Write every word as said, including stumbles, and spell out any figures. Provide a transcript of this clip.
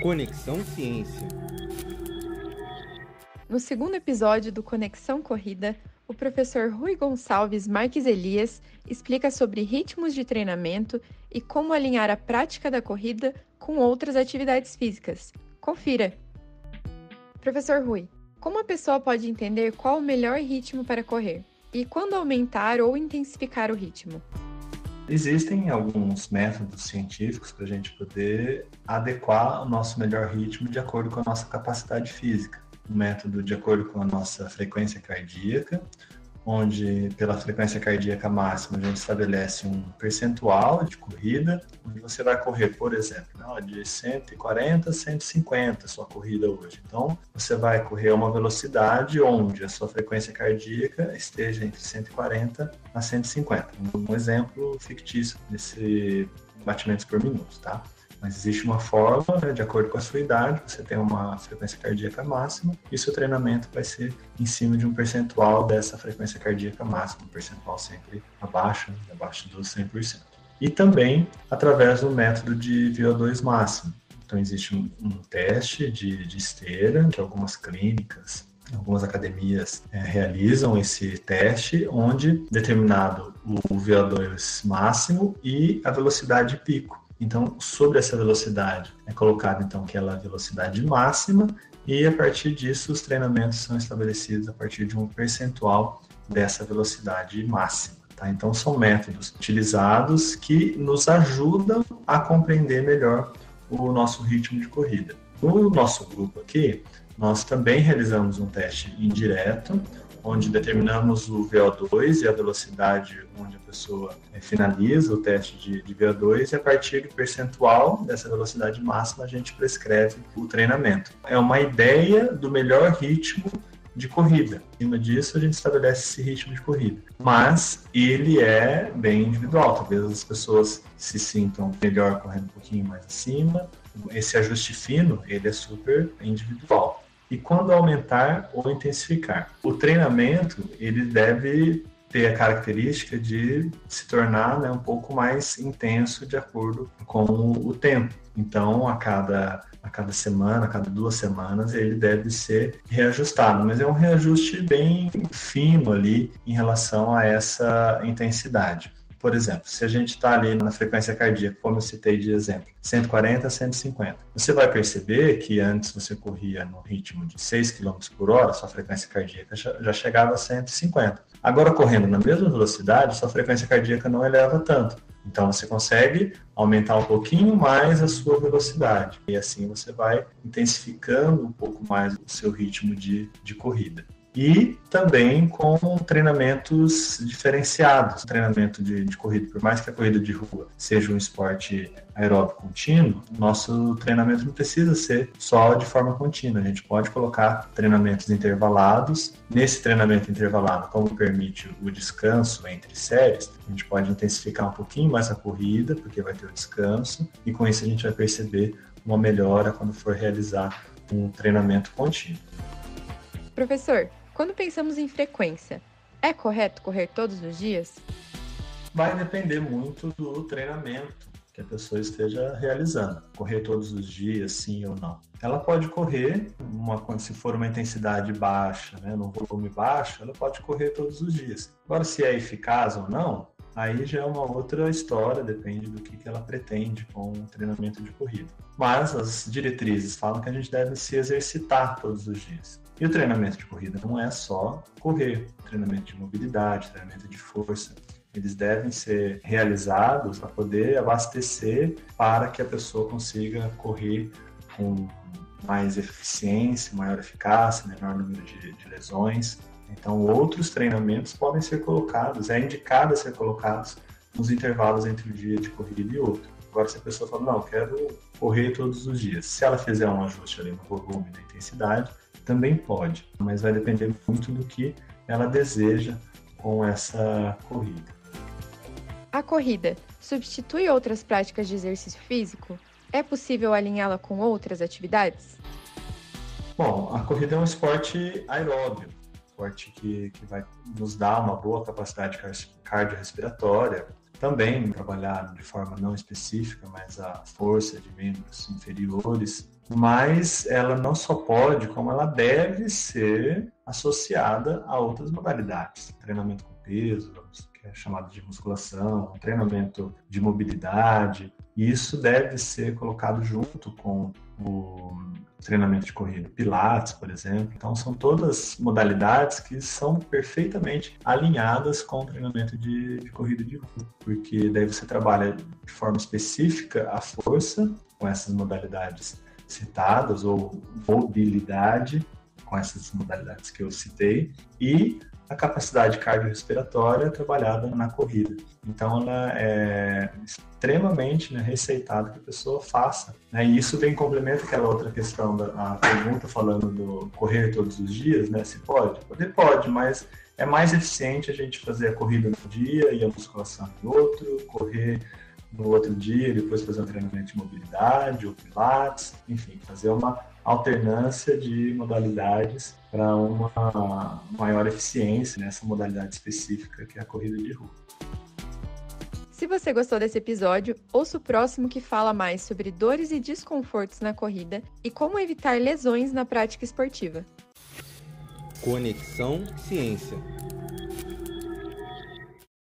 Conexão Ciência. No segundo episódio do Conexão Corrida, o professor Rui Gonçalves Marques Elias explica sobre ritmos de treinamento e como alinhar a prática da corrida com outras atividades físicas. Confira! Professor Rui, como a pessoa pode entender qual o melhor ritmo para correr? E quando aumentar ou intensificar o ritmo? Existem alguns métodos científicos para a gente poder adequar o nosso melhor ritmo de acordo com a nossa capacidade física. Um método de acordo com a nossa frequência cardíaca, onde pela frequência cardíaca máxima a gente estabelece um percentual de corrida, onde você vai correr, por exemplo, de cento e quarenta a cento e cinquenta sua corrida hoje. Então, você vai correr a uma velocidade onde a sua frequência cardíaca esteja entre cento e quarenta a cento e cinquenta. Um exemplo fictício desse batimentos por minuto, tá? Mas existe uma forma, né, de acordo com a sua idade, você tem uma frequência cardíaca máxima e seu treinamento vai ser em cima de um percentual dessa frequência cardíaca máxima, um percentual sempre abaixo, abaixo dos cem por cento. E também através do método de V O dois máximo. Então existe um, um teste de, de esteira, que algumas clínicas, algumas academias é, realizam esse teste, onde determinado o V O dois máximo e a velocidade pico. Então, sobre essa velocidade, é colocado então aquela velocidade máxima e a partir disso os treinamentos são estabelecidos a partir de um percentual dessa velocidade máxima. Tá? Então, são métodos utilizados que nos ajudam a compreender melhor o nosso ritmo de corrida. No nosso grupo aqui, nós também realizamos um teste indireto, onde determinamos o V O dois e a velocidade onde a pessoa é, finaliza o teste de, de V O dois e a partir do percentual dessa velocidade máxima a gente prescreve o treinamento. É uma ideia do melhor ritmo de corrida. Acima disso a gente estabelece esse ritmo de corrida. Mas ele é bem individual. Talvez as pessoas se sintam melhor correndo um pouquinho mais acima. Esse ajuste fino, ele é super individual. E quando aumentar ou intensificar? O treinamento, ele deve ter a característica de se tornar, né, um pouco mais intenso de acordo com o tempo. Então, a cada, a cada semana, a cada duas semanas, ele deve ser reajustado. Mas é um reajuste bem fino ali em relação a essa intensidade. Por exemplo, se a gente está ali na frequência cardíaca, como eu citei de exemplo, cento e quarenta a cento e cinquenta, você vai perceber que antes você corria no ritmo de seis quilômetros por hora, sua frequência cardíaca já chegava a cento e cinquenta. Agora, correndo na mesma velocidade, sua frequência cardíaca não eleva tanto. Então, você consegue aumentar um pouquinho mais a sua velocidade. E assim você vai intensificando um pouco mais o seu ritmo de, de corrida. E também com treinamentos diferenciados. Treinamento de, de corrida, por mais que a corrida de rua seja um esporte aeróbico contínuo, nosso treinamento não precisa ser só de forma contínua. A gente pode colocar treinamentos intervalados. Nesse treinamento intervalado, como permite o descanso entre séries, a gente pode intensificar um pouquinho mais a corrida, porque vai ter o descanso, e com isso a gente vai perceber uma melhora quando for realizar um treinamento contínuo. Professor, quando pensamos em frequência, é correto correr todos os dias? Vai depender muito do treinamento que a pessoa esteja realizando. Correr todos os dias, sim ou não. Ela pode correr, uma, se for uma intensidade baixa, né, num volume baixo, ela pode correr todos os dias. Agora, se é eficaz ou não, aí já é uma outra história, depende do que, que ela pretende com o treinamento de corrida. Mas as diretrizes falam que a gente deve se exercitar todos os dias. E o treinamento de corrida não é só correr, treinamento de mobilidade, treinamento de força. Eles devem ser realizados para poder abastecer para que a pessoa consiga correr com mais eficiência, maior eficácia, menor número de, de lesões. Então, outros treinamentos podem ser colocados, é indicado ser colocados nos intervalos entre o dia de corrida e outro. Agora, se a pessoa fala, não, eu quero correr todos os dias. Se ela fizer um ajuste ali no volume e na intensidade, também pode, mas vai depender muito do que ela deseja com essa corrida. A corrida substitui outras práticas de exercício físico? É possível alinhá-la com outras atividades? Bom, a corrida é um esporte aeróbio, esporte que, que vai nos dar uma boa capacidade cardiorrespiratória, também trabalhar de forma não específica, mas a força de membros inferiores, mas ela não só pode, como ela deve ser associada a outras modalidades. Treinamento com peso, que é chamado de musculação, treinamento de mobilidade, e isso deve ser colocado junto com o treinamento de corrida. Pilates, por exemplo. Então, são todas modalidades que são perfeitamente alinhadas com o treinamento de, de corrida de rua, porque daí você trabalha de forma específica a força com essas modalidades citadas, ou mobilidade com essas modalidades que eu citei, e a capacidade cardiorrespiratória trabalhada na corrida. Então, ela é extremamente, né, receitada que a pessoa faça. Né? E isso vem complementa aquela outra questão da a pergunta falando do correr todos os dias, né? Se pode? Poder pode, mas é mais eficiente a gente fazer a corrida num dia e a musculação no outro, correr no outro dia e depois fazer um treinamento de mobilidade ou pilates, enfim, fazer uma alternância de modalidades para uma maior eficiência nessa modalidade específica que é a corrida de rua. Se você gostou desse episódio, ouça o próximo que fala mais sobre dores e desconfortos na corrida e como evitar lesões na prática esportiva. Conexão Ciência.